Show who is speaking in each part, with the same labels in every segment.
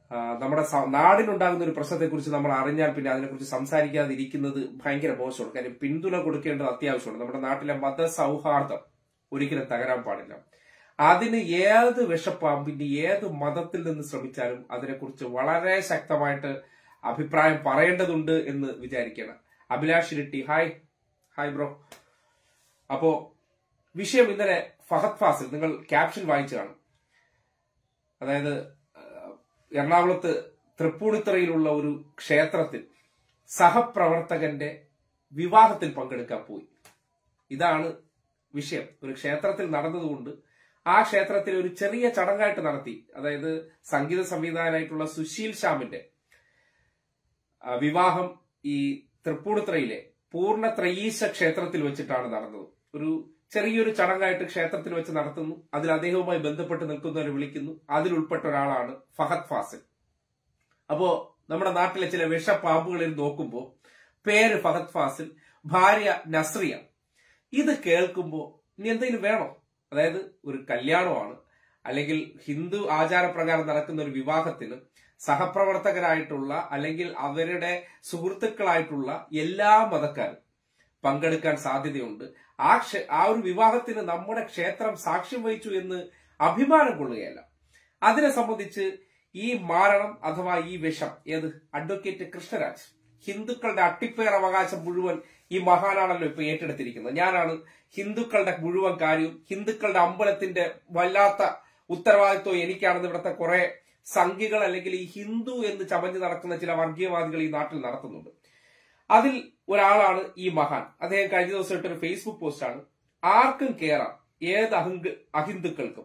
Speaker 1: നമ്മുടെ നാടിനുണ്ടാകുന്ന ഒരു പ്രശ്നത്തെക്കുറിച്ച് നമ്മൾ അറിഞ്ഞാൽ പിന്നെ അതിനെക്കുറിച്ച് സംസാരിക്കാതിരിക്കുന്നത് ഭയങ്കര മോശമാണ്. കാര്യം പിന്തുണ കൊടുക്കേണ്ടത് അത്യാവശ്യമാണ്. നമ്മുടെ നാട്ടിലെ മതസൗഹാർദ്ദം ഒരിക്കലും തകരാൻ പാടില്ല. അതിന് ഏത് വിഷപ്പാമ്പിന്റെ ഏത് മതത്തിൽ നിന്ന് ശ്രമിച്ചാലും അതിനെക്കുറിച്ച് വളരെ ശക്തമായിട്ട് അഭിപ്രായം പറയേണ്ടതുണ്ട് എന്ന് വിചാരിക്കണം. അഭിലാഷ് ഇരട്ടി, ഹായ് ഹായ് ബ്രോ. അപ്പോ വിഷയം ഇന്നലെ ഫഹദ് ഫാസിൽ, നിങ്ങൾ ക്യാപ്ഷൻ വായിച്ചു കാണും. അതായത് എറണാകുളത്ത് തൃപ്പൂണിത്തുറയിലുള്ള ഒരു ക്ഷേത്രത്തിൽ സഹപ്രവർത്തകന്റെ വിവാഹത്തിൽ പങ്കെടുക്കാൻ പോയി. ഇതാണ് വിഷയം. ഒരു ക്ഷേത്രത്തിൽ നടന്നതുകൊണ്ട് ആ ക്ഷേത്രത്തിൽ ഒരു ചെറിയ ചടങ്ങായിട്ട് നടത്തി. അതായത് സംഗീത സംവിധായകനായിട്ടുള്ള ശ്യാമിന്റെ വിവാഹം ഈ തൃപ്പൂണിത്തുറയിലെ പൂർണ്ണത്രയീശ ക്ഷേത്രത്തിൽ വെച്ചിട്ടാണ് നടന്നത്. ഒരു ചെറിയൊരു ചടങ്ങായിട്ട് ക്ഷേത്രത്തിൽ വെച്ച് നടത്തുന്നു. അതിൽ അദ്ദേഹവുമായി ബന്ധപ്പെട്ട് നിൽക്കുന്നവരെ വിളിക്കുന്നു. അതിലുൾപ്പെട്ട ഒരാളാണ് ഫഹദ് ഫാസിൽ. അപ്പോ നമ്മുടെ നാട്ടിലെ ചില വിഷപ്പാമ്പുകളിൽ നോക്കുമ്പോൾ പേര് ഫഹദ് ഫാസിൽ, ഭാര്യ നസ്രിയ. ഇത് കേൾക്കുമ്പോൾ ഇനി എന്തെങ്കിലും വേണോ? അതായത് ഒരു കല്യാണമാണ്, അല്ലെങ്കിൽ ഹിന്ദു ആചാരപ്രകാരം നടക്കുന്ന ഒരു വിവാഹത്തിന് സഹപ്രവർത്തകരായിട്ടുള്ള അല്ലെങ്കിൽ അവരുടെ സുഹൃത്തുക്കളായിട്ടുള്ള എല്ലാ മതക്കാരും പങ്കെടുക്കാൻ സാധ്യതയുണ്ട്. ആ ഒരു വിവാഹത്തിന് നമ്മുടെ ക്ഷേത്രം സാക്ഷ്യം വഹിച്ചു എന്ന് അഭിമാനം കൊള്ളുകയല്ല. അതിനെ സംബന്ധിച്ച് ഈ മാരണം അഥവാ ഈ വിഷം അഡ്വക്കേറ്റ് കൃഷ്ണരാജ്, ഹിന്ദുക്കളുടെ അട്ടിപ്പേർ അവകാശം മുഴുവൻ ഈ മഹാനാണല്ലോ ഇപ്പൊ ഏറ്റെടുത്തിരിക്കുന്നത്. ഞാനാണ് ഹിന്ദുക്കളുടെ മുഴുവൻ കാര്യവും, ഹിന്ദുക്കളുടെ അമ്പലത്തിന്റെ വല്ലാത്ത ഉത്തരവാദിത്വം എനിക്കാണെന്ന് ഇവിടുത്തെ കുറെ സംഘികൾ അല്ലെങ്കിൽ ഈ ഹിന്ദു എന്ന് ചമഞ്ഞു നടക്കുന്ന ചില വർഗീയവാദികൾ ഈ നാട്ടിൽ നടത്തുന്നുണ്ട്. അതിൽ ഒരാളാണ് ഈ മഹാൻ. അദ്ദേഹം കഴിഞ്ഞ ദിവസം ഇട്ടൊരു ഫേസ്ബുക്ക് പോസ്റ്റാണ്, ആർക്കും കേറാം, ഏത് അഹിന്ദുക്കൾക്കും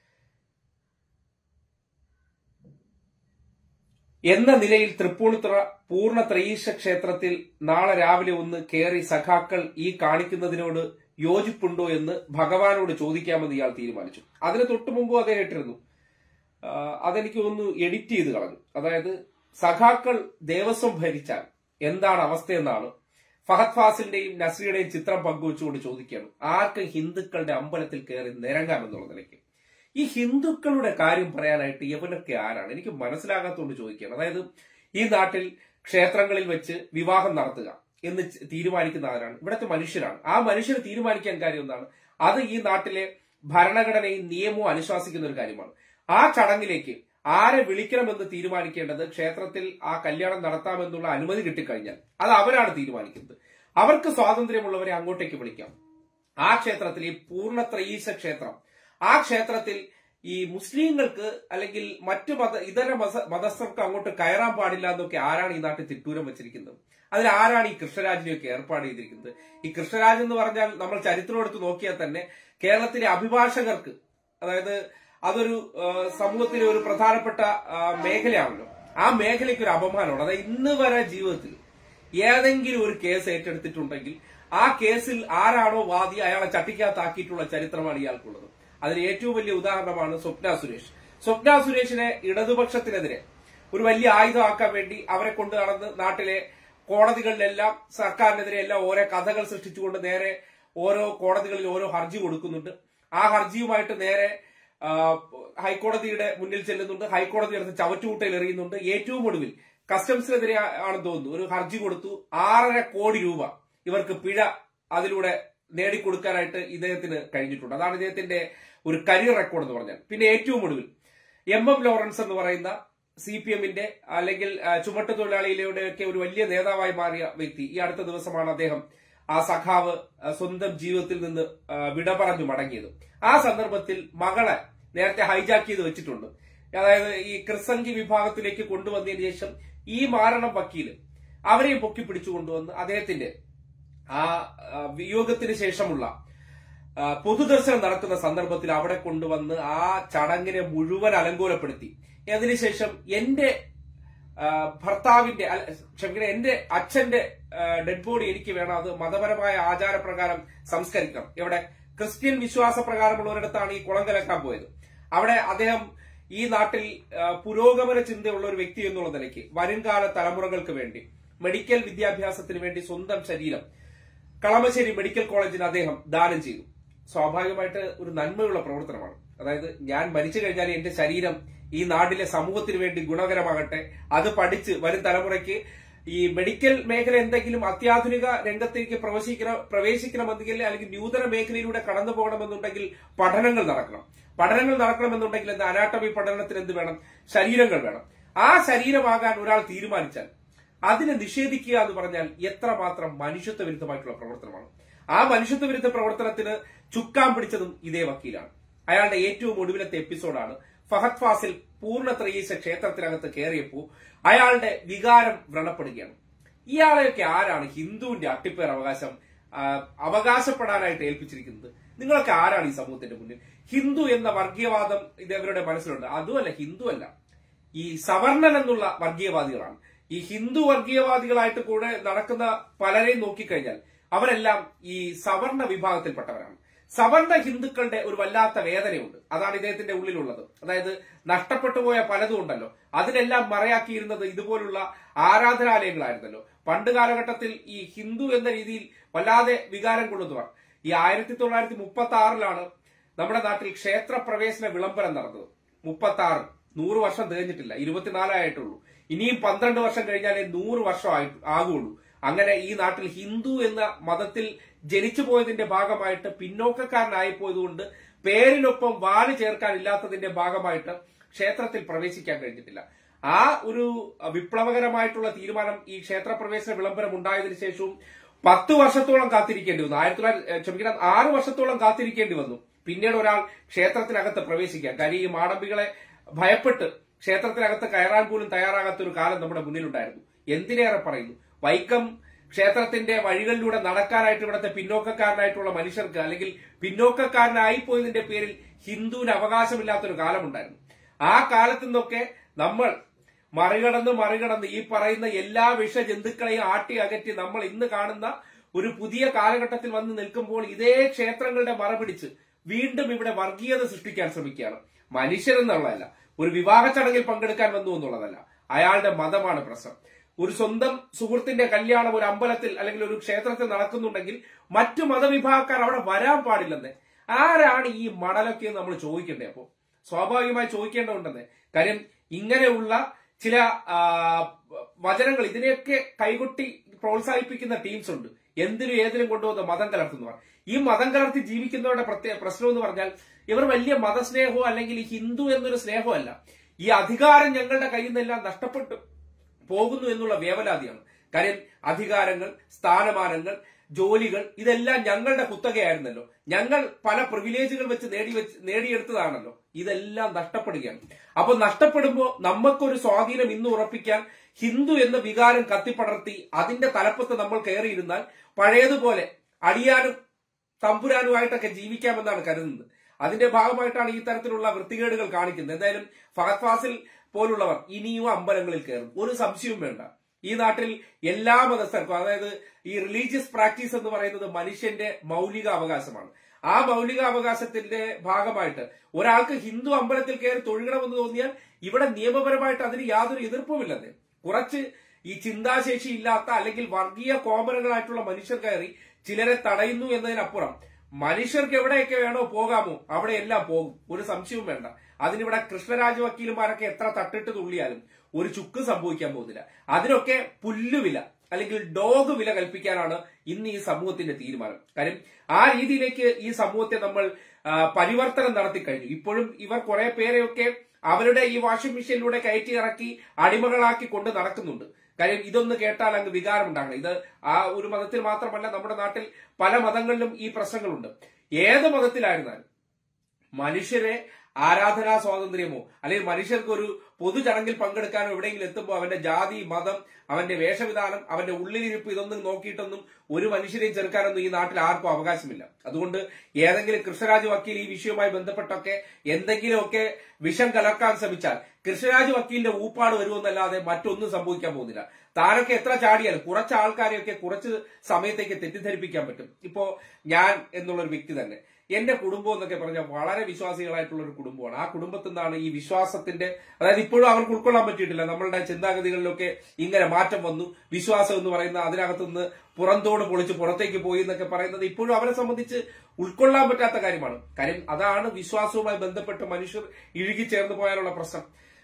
Speaker 1: എന്ന നിലയിൽ തൃപ്പൂണിത്തുറ പൂർണ്ണത്രയീശ ക്ഷേത്രത്തിൽ നാളെ രാവിലെ ഒന്ന് കയറി സഖാക്കൾ ഈ കാണിക്കുന്നതിനോട് യോജിപ്പുണ്ടോ എന്ന് ഭഗവാനോട് ചോദിക്കാമെന്ന് ഇയാൾ തീരുമാനിച്ചു. അതിന് തൊട്ടു മുമ്പ് അദ്ദേഹം ഇട്ടിരുന്നു. അതെനിക്ക് ഒന്ന് എഡിറ്റ് ചെയ്ത് കളഞ്ഞു. അതായത് സഖാക്കൾ ദേവസ്വം ഭരിച്ചാൽ എന്താണ് അവസ്ഥയെന്നാണ് ഫഹദ് ഫാസിലിന്റെയും നസ്രിയുടെയും ചിത്രം പങ്കുവെച്ചുകൊണ്ട് ചോദിക്കുകയാണ്. ആർക്കും ഹിന്ദുക്കളുടെ അമ്പലത്തിൽ കയറി നിരങ്ങാമെന്നുള്ള നിലയ്ക്ക് ഈ ഹിന്ദുക്കളുടെ കാര്യം പറയാനായിട്ട് ഇവനൊക്കെ ആരാണ്? എനിക്ക് മനസ്സിലാകാത്തതുകൊണ്ട് ചോദിക്കുകയാണ്. അതായത് ഈ നാട്ടിൽ ക്ഷേത്രങ്ങളിൽ വെച്ച് വിവാഹം നടത്തുക എന്ന് തീരുമാനിക്കുന്ന ആരാണ്? ഇവിടുത്തെ മനുഷ്യരാണ്. ആ മനുഷ്യർ തീരുമാനിക്കാൻ കാര്യം എന്താണ്? അത് ഈ നാട്ടിലെ ഭരണഘടനയും നിയമവും അനുശാസിക്കുന്ന ഒരു കാര്യമാണ്. ആ ചടങ്ങിലേക്ക് ആരെ വിളിക്കണമെന്ന് തീരുമാനിക്കേണ്ടത് ക്ഷേത്രത്തിൽ ആ കല്യാണം നടത്താമെന്നുള്ള അനുമതി കിട്ടിക്കഴിഞ്ഞാൽ അത് അവരാണ് തീരുമാനിക്കുന്നത്. അവർക്ക് സ്വാതന്ത്ര്യമുള്ളവരെ അങ്ങോട്ടേക്ക് വിളിക്കാം. ആ ക്ഷേത്രത്തിൽ ഈ പൂർണ്ണത്രയീശ ക്ഷേത്രം, ആ ക്ഷേത്രത്തിൽ ഈ മുസ്ലിങ്ങൾക്ക് അല്ലെങ്കിൽ മറ്റു ഇതര മതസ്ഥർക്ക് അങ്ങോട്ട് കയറാൻ പാടില്ല എന്നൊക്കെ ആരാണ് ഈ നാട്ടിൽ തിട്ടൂരം വെച്ചിരിക്കുന്നത്? അതിൽ ആരാണ് ഈ കൃഷ്ണരാജിനെയൊക്കെ ഏർപ്പാട് ചെയ്തിരിക്കുന്നത്? ഈ കൃഷ്ണരാജ് എന്ന് പറഞ്ഞാൽ നമ്മൾ ചരിത്രം എടുത്ത് നോക്കിയാൽ തന്നെ കേരളത്തിലെ അഭിഭാഷകർക്ക്, അതായത് അതൊരു സമൂഹത്തിലെ ഒരു പ്രധാനപ്പെട്ട മേഖലയാണല്ലോ. ആ മേഖലയ്ക്ക് ഒരു അപമാനമാണ്. അതായത് ഇന്ന് വരെ ജീവിതത്തിൽ ഏതെങ്കിലും ഒരു കേസ് ഏറ്റെടുത്തിട്ടുണ്ടെങ്കിൽ ആ കേസിൽ ആരാണോ വാദി അയാളെ ചട്ടിക്കകത്താക്കിയിട്ടുള്ള ചരിത്രമാണ് ഇയാൾക്കുള്ളത്. അതിന് ഏറ്റവും വലിയ ഉദാഹരണമാണ് സ്വപ്ന സുരേഷ്. സ്വപ്ന സുരേഷിനെ ഇടതുപക്ഷത്തിനെതിരെ ഒരു വലിയ ആയുധമാക്കാൻ വേണ്ടി അവരെ കൊണ്ട് നടന്ന് നാട്ടിലെ കോടതികളിലെല്ലാം സർക്കാരിനെതിരെ എല്ലാം ഓരോ കഥകൾ സൃഷ്ടിച്ചുകൊണ്ട് നേരെ ഓരോ കോടതികളിൽ ഓരോ ഹർജി കൊടുക്കുന്നുണ്ട്. ആ ഹർജിയുമായിട്ട് നേരെ ഹൈക്കോടതിയുടെ മുന്നിൽ ചെല്ലുന്നുണ്ട്. ഹൈക്കോടതി എടുത്ത് ചവറ്റുകൂട്ടയിൽ എറിയുന്നുണ്ട്. ഏറ്റവും ഒടുവിൽ കസ്റ്റംസിനെതിരെ ആണെന്ന് തോന്നുന്നു ഒരു ഹർജി കൊടുത്തു. 6.5 കോടി രൂപ ഇവർക്ക് പിഴ അതിലൂടെ നേടിക്കൊടുക്കാനായിട്ട് ഇദ്ദേഹത്തിന് കഴിഞ്ഞിട്ടുണ്ട്. അതാണ് ഇദ്ദേഹത്തിന്റെ ഒരു കരിയർ റെക്കോർഡ് എന്ന് പറഞ്ഞാൽ. പിന്നെ ഏറ്റവും ഒടുവിൽ എം ലോറൻസ് എന്ന് പറയുന്ന CPM-ന്റെ അല്ലെങ്കിൽ ചുമട്ടുതൊഴിലാളികളുടെയൊക്കെ ഒരു വലിയ നേതാവായി മാറിയ വ്യക്തി, ഈ അടുത്ത ദിവസമാണ് അദ്ദേഹം ആ സഖാവ് സ്വന്തം ജീവിതത്തിൽ നിന്ന് വിട പറഞ്ഞു മടങ്ങിയത്. ആ സന്ദർഭത്തിൽ മകളെ നേരത്തെ ഹൈജാക്ക് ചെയ്ത് വെച്ചിട്ടുണ്ട്. അതായത് ഈ ക്രിസംഖി വിഭാഗത്തിലേക്ക് കൊണ്ടുവന്നതിന് ശേഷം ഈ മാരണം വക്കീല് അവരെയും പൊക്കി പിടിച്ചു കൊണ്ടുവന്ന് അദ്ദേഹത്തിന്റെ ആ വിയോഗത്തിന് ശേഷമുള്ള പൊതുദർശനം നടക്കുന്ന സന്ദർഭത്തിൽ അവിടെ കൊണ്ടുവന്ന് ആ ചടങ്ങിനെ മുഴുവൻ അലങ്കോലപ്പെടുത്തി. അതിനുശേഷം എന്റെ ഭർത്താവിന്റെ ക്ഷമിക്കണം, എന്റെ അച്ഛന്റെ ഡെഡ് ബോഡി എനിക്ക് വേണം, അത് മതപരമായ ആചാരപ്രകാരം സംസ്കരിക്കണം. ഇവിടെ ക്രിസ്ത്യൻ വിശ്വാസ പ്രകാരമുള്ളവരിടത്താണ് ഈ കുളം കലക്കാൻ പോയത്. അവിടെ അദ്ദേഹം ഈ നാട്ടിൽ പുരോഗമന ചിന്തയുള്ള ഒരു വ്യക്തി എന്നുള്ള നിലയ്ക്ക് വരുംകാല തലമുറകൾക്ക് വേണ്ടി മെഡിക്കൽ വിദ്യാഭ്യാസത്തിന് വേണ്ടി സ്വന്തം ശരീരം കളമശ്ശേരി മെഡിക്കൽ കോളേജിന് അദ്ദേഹം ദാനം ചെയ്തു. സ്വാഭാവികമായിട്ട് ഒരു നന്മയുള്ള പ്രവർത്തനമാണ്. അതായത് ഞാൻ മരിച്ചു കഴിഞ്ഞാൽ എന്റെ ശരീരം ഈ നാട്ടിലെ സമൂഹത്തിന് വേണ്ടി ഗുണകരമാകട്ടെ. അത് പഠിച്ച് വരും തലമുറയ്ക്ക് ഈ മെഡിക്കൽ മേഖല എന്തെങ്കിലും അത്യാധുനിക രംഗത്തേക്ക് പ്രവേശിക്കണമെന്നെങ്കിൽ അല്ലെങ്കിൽ നൂതന മേഖലയിലൂടെ കടന്നു പോകണമെന്നുണ്ടെങ്കിൽ പഠനങ്ങൾ നടക്കണമെന്നുണ്ടെങ്കിൽ എന്ത് അനാട്ടമി പഠനത്തിന് എന്ത് വേണം? ശരീരങ്ങൾ വേണം. ആ ശരീരമാകാൻ ഒരാൾ തീരുമാനിച്ചാൽ അതിനെ നിഷേധിക്കുക എന്ന് പറഞ്ഞാൽ എത്രമാത്രം മനുഷ്യത്വ വിരുദ്ധമായിട്ടുള്ള പ്രവർത്തനമാണ്. ആ മനുഷ്യത്വ വിരുദ്ധ പ്രവർത്തനത്തിന് ചുക്കാൻ പിടിച്ചതും ഇതേ വക്കീലാണ്. അയാളുടെ ഏറ്റവും ഒടുവിലത്തെ എപ്പിസോഡാണ്. ഫഹദ് ഫാസിൽ പൂർണ്ണ ത്രയീശ ക്ഷേത്രത്തിനകത്ത് കയറിയപ്പോൾ അയാളുടെ വികാരം വ്രണപ്പെടുകയാണ്. ഇയാളെയൊക്കെ ആരാണ് ഹിന്ദുവിന്റെ അട്ടിപ്പേർ അവകാശപ്പെടാനായിട്ട് ഏൽപ്പിച്ചിരിക്കുന്നത്? നിങ്ങളൊക്കെ ആരാണ് ഈ സമൂഹത്തിന്റെ മുന്നിൽ? ഹിന്ദു എന്ന വർഗീയവാദം ഇതവരുടെ മനസ്സിലുണ്ട്. അതുമല്ല, ഹിന്ദു അല്ല, ഈ സവർണൻ എന്നുള്ള വർഗീയവാദികളാണ്. ഈ ഹിന്ദു വർഗീയവാദികളായിട്ട് കൂടെ നടക്കുന്ന പലരെയും നോക്കിക്കഴിഞ്ഞാൽ അവരെല്ലാം ഈ സവർണ വിഭാഗത്തിൽപ്പെട്ടവരാണ്. സവർണ ഹിന്ദുക്കളുടെ ഒരു വല്ലാത്ത വേദനയുണ്ട്. അതാണ് ഇദ്ദേഹത്തിന്റെ ഉള്ളിലുള്ളത്. അതായത് നഷ്ടപ്പെട്ടു പോയ പലതും ഉണ്ടല്ലോ, അതിനെല്ലാം മറയാക്കിയിരുന്നത് ഇതുപോലുള്ള ആരാധനാലയങ്ങളായിരുന്നല്ലോ. പണ്ട് കാലഘട്ടത്തിൽ ഈ ഹിന്ദു എന്ന രീതിയിൽ വല്ലാതെ വികാരം കൊള്ളുന്നവർ ഈ 1936 നമ്മുടെ നാട്ടിൽ ക്ഷേത്രപ്രവേശന വിളംബരം നടന്നത്. 36, 100 വർഷം തികഞ്ഞിട്ടില്ല, 24 ആയിട്ടുള്ളൂ. ഇനിയും 12 വർഷം കഴിഞ്ഞാലേ 100 വർഷം ആകുള്ളൂ. അങ്ങനെ ഈ നാട്ടിൽ ഹിന്ദു എന്ന മതത്തിൽ ജനിച്ചു പോയതിന്റെ ഭാഗമായിട്ട് പിന്നോക്കക്കാരനായി പോയതുകൊണ്ട് പേരിനൊപ്പം വാല് ചേർക്കാനില്ലാത്തതിന്റെ ഭാഗമായിട്ട് ക്ഷേത്രത്തിൽ പ്രവേശിക്കാൻ കഴിഞ്ഞിട്ടില്ല. ആ ഒരു വിപ്ലവകരമായിട്ടുള്ള തീരുമാനം ഈ ക്ഷേത്രപ്രവേശന വിളംബരം ഉണ്ടായതിനു ശേഷവും 10 വർഷത്തോളം കാത്തിരിക്കേണ്ടി വന്നു. 6 വർഷത്തോളം കാത്തിരിക്കേണ്ടി വന്നു പിന്നീട് ഒരാൾ ക്ഷേത്രത്തിനകത്ത് പ്രവേശിക്കാൻ. കാര്യം ഈ മാടമ്പികളെ ഭയപ്പെട്ട് ക്ഷേത്രത്തിനകത്ത് കയറാൻ പോലും തയ്യാറാകാത്ത ഒരു കാലം നമ്മുടെ മുന്നിലുണ്ടായിരുന്നു. എന്തിനേറെ പറയുന്നു, വൈക്കം ക്ഷേത്രത്തിന്റെ വഴികളിലൂടെ നടക്കാനായിട്ട് ഇവിടുത്തെ പിന്നോക്കക്കാരനായിട്ടുള്ള മനുഷ്യർക്ക് അല്ലെങ്കിൽ പിന്നോക്കക്കാരനായി പോയതിന്റെ പേരിൽ ഹിന്ദുവിന് അവകാശമില്ലാത്തൊരു കാലമുണ്ടായിരുന്നു. ആ കാലത്തു നിന്നൊക്കെ നമ്മൾ മറികടന്ന് ഈ പറയുന്ന എല്ലാ വിഷജന്തുക്കളെയും ആട്ടി അകറ്റി നമ്മൾ ഇന്ന് കാണുന്ന ഒരു പുതിയ കാലഘട്ടത്തിൽ വന്ന് നിൽക്കുമ്പോൾ ഇതേ ക്ഷേത്രങ്ങളുടെ മറപിടിച്ച് വീണ്ടും ഇവിടെ വർഗീയത സൃഷ്ടിക്കാൻ ശ്രമിക്കുകയാണ്. മനുഷ്യരെന്നുള്ളതല്ല, ഒരു വിവാഹ ചടങ്ങിൽ പങ്കെടുക്കാൻ വന്നു എന്നുള്ളതല്ല, അയാളുടെ മതമാണ് പ്രശ്നം. ഒരു സ്വന്തം സുഹൃത്തിന്റെ കല്യാണം ഒരു അമ്പലത്തിൽ അല്ലെങ്കിൽ ഒരു ക്ഷേത്രത്തിൽ നടക്കുന്നുണ്ടെങ്കിൽ മറ്റു മതവിഭാഗക്കാർ അവിടെ വരാൻ പാടില്ലെന്ന് ആരാണ് ഈ മടലൊക്കെ നമ്മൾ ചോദിക്കേണ്ടത്? അപ്പോ സ്വാഭാവികമായി ചോദിക്കേണ്ടതുണ്ടെന്ന്. കാര്യം ഇങ്ങനെയുള്ള ചില വചനങ്ങൾ ഇതിനെയൊക്കെ കൈകൊട്ടി പ്രോത്സാഹിപ്പിക്കുന്ന ടീംസ് ഉണ്ട്. എന്തിനും ഏതിനും കൊണ്ടുവന്ന് മതം കലർത്തുന്നവർ. ഈ മതം കലർത്തി ജീവിക്കുന്നവരുടെ പ്രശ്നം എന്ന് പറഞ്ഞാൽ ഇവർ വലിയ മതസ്നേഹമോ അല്ലെങ്കിൽ ഈ ഹിന്ദു എന്നൊരു സ്നേഹമല്ല, ഈ അധികാരം ഞങ്ങളുടെ കയ്യിൽ നിന്നെല്ലാം നഷ്ടപ്പെട്ടു പോകുന്നു എന്നുള്ള വേവലാതിയാണ്. കാര്യം അധികാരങ്ങൾ, സ്ഥാനമാനങ്ങൾ, ജോലികൾ ഇതെല്ലാം ഞങ്ങളുടെ കുത്തകയായിരുന്നല്ലോ, ഞങ്ങൾ പല പ്രിവിലേജുകൾ വെച്ച് നേടിയെടുത്തതാണല്ലോ, ഇതെല്ലാം നഷ്ടപ്പെടുകയാണ്. അപ്പൊ നഷ്ടപ്പെടുമ്പോൾ നമുക്കൊരു സ്വാധീനം ഇന്ന് ഉറപ്പിക്കാൻ ഹിന്ദു എന്ന വികാരം കത്തിപ്പടർത്തി അതിന്റെ തലപ്പത്ത് നമ്മൾ കയറിയിരുന്നാൽ പഴയതുപോലെ അടിയാനും തമ്പുരാനുമായിട്ടൊക്കെ ജീവിക്കാമെന്നാണ് കരുതുന്നത്. അതിന്റെ ഭാഗമായിട്ടാണ് ഈ തരത്തിലുള്ള വൃത്തികേടുകൾ കാണിക്കുന്നത്. എന്തായാലും ഫഹദ് ഫാസിൽ പോലുള്ളവർ ഇനിയും അമ്പലങ്ങളിൽ കയറും, ഒരു സംശയവും വേണ്ട. ഈ നാട്ടിൽ എല്ലാ മതസ്ഥർക്കും, അതായത് ഈ റിലീജിയസ് പ്രാക്ടീസ് എന്ന് പറയുന്നത് മനുഷ്യന്റെ മൗലിക അവകാശമാണ്. ആ മൗലിക അവകാശത്തിന്റെ ഭാഗമായിട്ട് ഒരാൾക്ക് ഹിന്ദു അമ്പലത്തിൽ കയറി തൊഴുകണമെന്ന് തോന്നിയാൽ ഇവിടെ നിയമപരമായിട്ട് അതിന് യാതൊരു എതിർപ്പുമില്ലെന്ന്. കുറച്ച് ഈ ചിന്താശേഷി ഇല്ലാത്ത അല്ലെങ്കിൽ വർഗീയ കോമരങ്ങളായിട്ടുള്ള മനുഷ്യർ കയറി ചിലരെ തടയുന്നു എന്നതിനപ്പുറം മനുഷ്യർക്ക് എവിടെയൊക്കെ വേണോ പോകാമോ അവിടെ എല്ലാം പോകും, ഒരു സംശയവും വേണ്ട. അതിനിവിടെ കൃഷ്ണരാജ് വക്കീലുമാരൊക്കെ എത്ര തട്ടിട്ട് തുള്ളിയാലും ഒരു ചുക്ക് സംഭവിക്കാൻ പോകുന്നില്ല. അതിനൊക്കെ പുല്ലുവില അല്ലെങ്കിൽ ഡോഗ് വില കൽപ്പിക്കാനാണ് ഇന്ന് ഈ സമൂഹത്തിന്റെ തീരുമാനം. കാര്യം ആ രീതിയിലേക്ക് ഈ സമൂഹത്തെ നമ്മൾ പരിവർത്തനം നടത്തിക്കഴിഞ്ഞു. ഇപ്പോഴും ഇവർ കുറെ പേരെയൊക്കെ അവരുടെ ഈ വാഷിംഗ് മെഷീനിലൂടെ കയറ്റി ഇറക്കി അടിമകളാക്കി കൊണ്ട് നടക്കുന്നുണ്ട്. കാര്യം ഇതൊന്ന് കേട്ടാൽ അങ്ങ് വികാരം ഉണ്ടാകണം. ഇത് ആ ഒരു മതത്തിൽ മാത്രമല്ല, നമ്മുടെ നാട്ടിൽ പല മതങ്ങളിലും ഈ പ്രശ്നങ്ങളുണ്ട്. ഏത് മതത്തിലായിരുന്നാലും മനുഷ്യരെ ആരാധനാ സ്വാതന്ത്ര്യമോ അല്ലെങ്കിൽ മനുഷ്യർക്ക് ഒരു പൊതുചടങ്ങിൽ പങ്കെടുക്കാനോ എവിടെയെങ്കിലും എത്തുമ്പോൾ അവന്റെ ജാതി, മതം, അവന്റെ വേഷവിധാനം, അവന്റെ ഉള്ളിലിരിപ്പ് ഇതൊന്നും നോക്കിയിട്ടൊന്നും ഒരു മനുഷ്യരെയും ചെറുക്കാനൊന്നും ഈ നാട്ടിൽ ആർക്കും അവകാശമില്ല. അതുകൊണ്ട് ഏതെങ്കിലും കൃഷ്ണരാജ് വക്കീൽ ഈ വിഷയവുമായി ബന്ധപ്പെട്ടൊക്കെ എന്തെങ്കിലുമൊക്കെ വിഷം കലർക്കാൻ ശ്രമിച്ചാൽ കൃഷ്ണരാജ് വക്കീലിന്റെ ഊപ്പാട് വരുമെന്നല്ലാതെ മറ്റൊന്നും സംഭവിക്കാൻ പോകുന്നില്ല. താനൊക്കെ എത്ര ചാടിയാലും കുറച്ച് ആൾക്കാരെയൊക്കെ കുറച്ച് സമയത്തേക്ക് തെറ്റിദ്ധരിപ്പിക്കാൻ പറ്റും. ഇപ്പോ ഞാൻ എന്നുള്ളൊരു വ്യക്തി തന്നെ, എന്റെ കുടുംബം എന്നൊക്കെ പറഞ്ഞാൽ വളരെ വിശ്വാസികളായിട്ടുള്ള ഒരു കുടുംബമാണ്. ആ കുടുംബത്തിൽ നിന്നാണ് ഈ വിശ്വാസത്തിന്റെ, അതായത് ഇപ്പോഴും അവർക്ക് ഉൾക്കൊള്ളാൻ പറ്റിയിട്ടില്ല. നമ്മളുടെ ചിന്താഗതികളിലൊക്കെ ഇങ്ങനെ മാറ്റം വന്നു. വിശ്വാസം എന്ന് പറയുന്ന അതിനകത്തുനിന്ന് പുറന്തോട് പൊളിച്ച് പുറത്തേക്ക് പോയി എന്നൊക്കെ പറയുന്നത് ഇപ്പോഴും അവരെ സംബന്ധിച്ച് ഉൾക്കൊള്ളാൻ പറ്റാത്ത കാര്യമാണ്. കാര്യം അതാണ് വിശ്വാസവുമായി ബന്ധപ്പെട്ട് മനുഷ്യർ ഇഴുകിച്ചേർന്ന് പോയാലുള്ള പ്രശ്നം.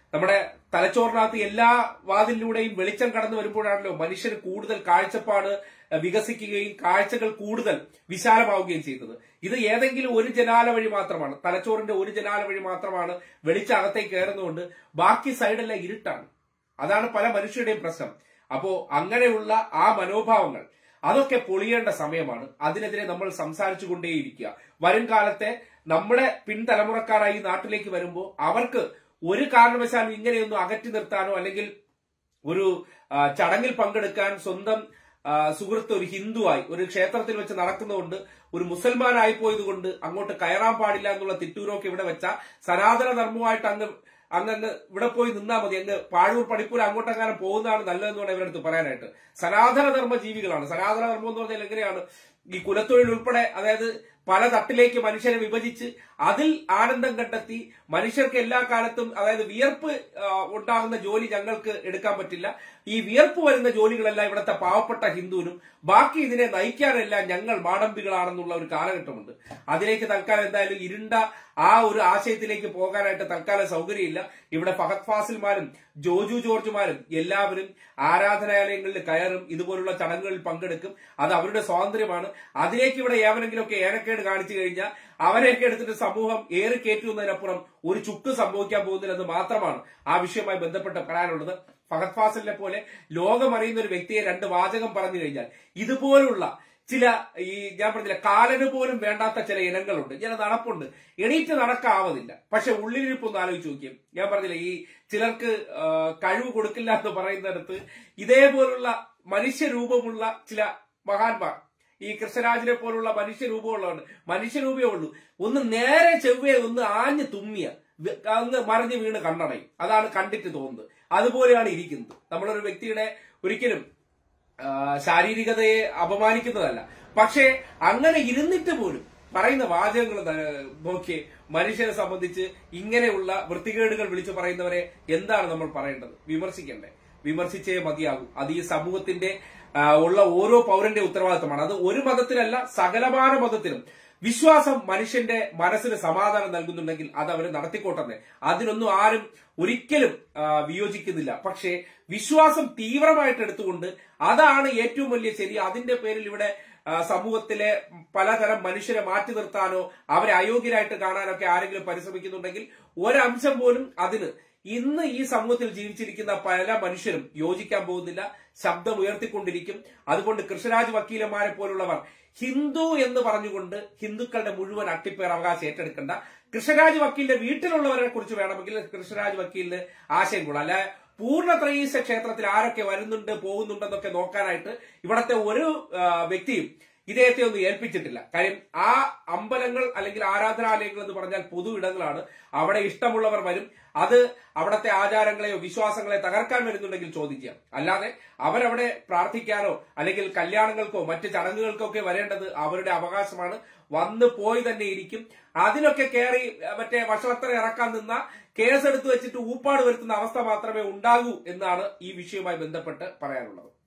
Speaker 1: നമ്മുടെ തലച്ചോറിനകത്ത് എല്ലാ വാതിലിലൂടെയും വെളിച്ചം കടന്നു വരുമ്പോഴാണല്ലോ മനുഷ്യന് കൂടുതൽ കാഴ്ചപ്പാട് വികസിക്കുകയും കാഴ്ചകൾ കൂടുതൽ വിശാലമാവുകയും ചെയ്യുന്നത്. ഇത് ഏതെങ്കിലും ഒരു ജനാല വഴി മാത്രമാണ്, തലച്ചോറിന്റെ ഒരു ജനാല വഴി മാത്രമാണ് വെളിച്ചം അകത്തേക്ക് കയറുന്നതുകൊണ്ട് ബാക്കി സൈഡെല്ലാം ഇരുട്ടാണ്. അതാണ് പല മനുഷ്യരുടെയും പ്രശ്നം. അപ്പോ അങ്ങനെയുള്ള ആ മനോഭാവങ്ങൾ അതൊക്കെ പൊളിയേണ്ട സമയമാണ്. അതിനെതിരെ നമ്മൾ സംസാരിച്ചു കൊണ്ടേയിരിക്കുക. വരും കാലത്തെ നമ്മുടെ പിൻതലമുറക്കാരായി നാട്ടിലേക്ക് വരുമ്പോൾ അവർക്ക് ഒരു കാരണവശാലും ഇങ്ങനെയൊന്നും അകറ്റി നിർത്താനോ അല്ലെങ്കിൽ ഒരു ചടങ്ങിൽ പങ്കെടുക്കാൻ സ്വന്തം സുഹൃത്ത് ഒരു ഹിന്ദുവായി ഒരു ക്ഷേത്രത്തിൽ വെച്ച് നടക്കുന്നതുകൊണ്ട് ഒരു മുസൽമാനായി പോയതുകൊണ്ട് അങ്ങോട്ട് കയറാൻ പാടില്ല എന്നുള്ള തിട്ടൂരൊക്കെ ഇവിടെ വെച്ച സനാതന ധർമ്മമായിട്ട് അങ്ങ് ഇവിടെ പോയി നിന്നാ മതി, അങ്ങ് പാഴൂർ പണിപ്പൂർ അങ്ങോട്ടങ്ങനെ പോകുന്നതാണ് നല്ലതെന്ന് വേണം ഇവരടുത്ത് പറയാനായിട്ട്. സനാതന ധർമ്മ ജീവികളാണ്. സനാതന ധർമ്മം എന്ന് പറഞ്ഞാൽ എങ്ങനെയാണ് ഈ കുലത്തൊഴിൽ ഉൾപ്പെടെ, അതായത് പല തട്ടിലേക്ക് മനുഷ്യരെ വിഭജിച്ച് അതിൽ ആനന്ദം കണ്ടെത്തി മനുഷ്യർക്ക് എല്ലാ കാലത്തും, അതായത് വിയർപ്പ് ഉണ്ടാകുന്ന ജോലി ഞങ്ങൾക്ക് എടുക്കാൻ പറ്റില്ല, ഈ വിയർപ്പ് വരുന്ന ജോലികളെല്ലാം ഇവിടുത്തെ പാവപ്പെട്ട ഹിന്ദുവിനും, ബാക്കി ഇതിനെ നയിക്കാനെല്ലാം ഞങ്ങൾ മാടമ്പികളാണെന്നുള്ള ഒരു കാലഘട്ടമുണ്ട്. അതിലേക്ക് തൽക്കാലം എന്തായാലും ഇരുണ്ട ആ ഒരു ആശയത്തിലേക്ക് പോകാനായിട്ട് തൽക്കാലം സൗകര്യമില്ല. ഇവിടെ ഫഹദ് ഫാസിൽമാരും ജോജു ജോർജുമാരും എല്ലാവരും ആരാധനാലയങ്ങളിൽ കയറും, ഇതുപോലുള്ള ചടങ്ങുകളിൽ പങ്കെടുക്കും. അത് അവരുടെ സ്വാതന്ത്ര്യമാണ്. അതിലേക്ക് ഇവിടെ ഏവനെങ്കിലുമൊക്കെ ഏനക്കേട് കാണിച്ചു കഴിഞ്ഞാൽ അവരെയൊക്കെ എടുത്തിട്ട് സമൂഹം ഏറിക്കയറ്റുന്നതിനപ്പുറം ഒരു ചുക്ക് സംഭവിക്കാൻ പോകുന്നില്ലെന്ന് മാത്രമാണ് ആ വിഷയവുമായി ബന്ധപ്പെട്ട് പറയാനുള്ളത്. ഫഹദ് ഫാസിലിനെ പോലെ ലോകമറിയുന്ന ഒരു വ്യക്തിയെ രണ്ട് വാചകം പറഞ്ഞു കഴിഞ്ഞാൽ ഇതുപോലുള്ള ചില ഈ ഞാൻ പറഞ്ഞില്ല കാലന് പോലും വേണ്ടാത്ത ചില ഇനങ്ങളുണ്ട്, ചില നടപ്പുണ്ട്, എണീറ്റ് നടക്കാവുന്നില്ല. പക്ഷെ ഉള്ളിലിരിപ്പൊന്ന് ആലോചിച്ച് നോക്കിയും ഞാൻ പറഞ്ഞില്ല, ഈ ചിലർക്ക് കഴിവ് കൊടുക്കില്ല എന്ന് പറയുന്നിടത്ത് ഇതേപോലുള്ള മനുഷ്യരൂപമുള്ള ചില മഹാന്മാർ, ഈ കൃഷ്ണരാജിനെ പോലുള്ള മനുഷ്യരൂപമുള്ളവണ്ട്, മനുഷ്യരൂപേ ഉള്ളൂ, ഒന്ന് നേരെ ചെവ്വേ ഒന്ന് ആഞ്ഞ് തുമ്മിയ അങ്ങ് മറിഞ്ഞു വീണ് കണ്ണടയും. അതാണ് കണ്ടിട്ട് തോന്നുന്നത്. അതുപോലെയാണ് ഇരിക്കുന്നത്. നമ്മളൊരു വ്യക്തിയുടെ ഒരിക്കലും ശാരീരികതയെ അപമാനിക്കുന്നതല്ല, പക്ഷേ അങ്ങനെ ഇരുന്നിട്ട് പോലും പറയുന്ന വാചകങ്ങൾ നോക്കിയേ. മനുഷ്യനെ സംബന്ധിച്ച് ഇങ്ങനെയുള്ള വൃത്തികേടുകൾ വിളിച്ചു പറയുന്നവരെ എന്താണ് നമ്മൾ പറയേണ്ടത്? വിമർശിക്കണ്ടേ? വിമർശിച്ചേ മതിയാകൂ. അത് ഈ സമൂഹത്തിന്റെ ഉള്ള ഓരോ പൗരന്റെ ഉത്തരവാദിത്തമാണ്. അത് ഒരു മതത്തിലല്ല, സകലമാന മതത്തിലും വിശ്വാസം മനുഷ്യന്റെ മനസ്സിന് സമാധാനം നൽകുന്നുണ്ടെങ്കിൽ അത് അവർ നടത്തിക്കോട്ടെ. അതിനൊന്നും ആരും ഒരിക്കലും വിയോജിക്കുന്നില്ല. പക്ഷേ വിശ്വാസം തീവ്രമായിട്ട് എടുത്തുകൊണ്ട് അതാണ് ഏറ്റവും വലിയ ശരി. അതിന്റെ പേരിൽ ഇവിടെ സമൂഹത്തിലെ പലതരം മനുഷ്യരെ മാറ്റി നിർത്താനോ അവരെ അയോഗ്യരായിട്ട് കാണാനൊക്കെ ആരെങ്കിലും പരിശ്രമിക്കുന്നുണ്ടെങ്കിൽ ഒരംശം പോലും അതിന് ഇന്ന് ഈ സമൂഹത്തിൽ ജീവിച്ചിരിക്കുന്ന പല മനുഷ്യരും യോജിക്കാൻ പോകുന്നില്ല, ശബ്ദം ഉയർത്തിക്കൊണ്ടിരിക്കും. അതുകൊണ്ട് കൃഷ്ണരാജ് വക്കീലന്മാരെ പോലുള്ളവർ ഹിന്ദു എന്ന് പറഞ്ഞുകൊണ്ട് ഹിന്ദുക്കളുടെ മുഴുവൻ അട്ടിപ്പേർ അവകാശം ഏറ്റെടുക്കേണ്ട. കൃഷ്ണരാജ് വക്കീലിന്റെ വീട്ടിലുള്ളവരെ കുറിച്ച് വേണമെങ്കിൽ കൃഷ്ണരാജ് വക്കീലിന് ആശയം കൂടാ. അല്ല, പൂർണ്ണ ത്രയീശ ക്ഷേത്രത്തിൽ ആരൊക്കെ വരുന്നുണ്ട് പോകുന്നുണ്ടെന്നൊക്കെ നോക്കാനായിട്ട് ഇവിടത്തെ ഒരു വ്യക്തിയും ഇദ്ദേഹത്തെ ഒന്നും ഏൽപ്പിച്ചിട്ടില്ല. കാര്യം ആ അമ്പലങ്ങൾ അല്ലെങ്കിൽ ആരാധനാലയങ്ങൾ എന്ന് പറഞ്ഞാൽ പൊതു ഇടങ്ങളാണ്. അവിടെ ഇഷ്ടമുള്ളവർ വരും. അത് അവിടത്തെ ആചാരങ്ങളെയോ വിശ്വാസങ്ങളെയോ തകർക്കാൻ വരുന്നുണ്ടെങ്കിൽ ചോദിക്കാം. അല്ലാതെ അവരവിടെ പ്രാർത്ഥിക്കാനോ അല്ലെങ്കിൽ കല്യാണങ്ങൾക്കോ മറ്റ് ചടങ്ങുകൾക്കോ ഒക്കെ വരേണ്ടത് അവരുടെ അവകാശമാണ്. വന്നു പോയി തന്നെ ഇരിക്കും. അതിനൊക്കെ കയറി മറ്റേ വഷളത്തര ഇറക്കാൻ നിന്ന കേസെടുത്ത് വെച്ചിട്ട് ഊപ്പാട് വരുത്തുന്ന അവസ്ഥ മാത്രമേ ഉണ്ടാകൂ എന്നാണ് ഈ വിഷയവുമായി ബന്ധപ്പെട്ട് പറയാനുള്ളത്.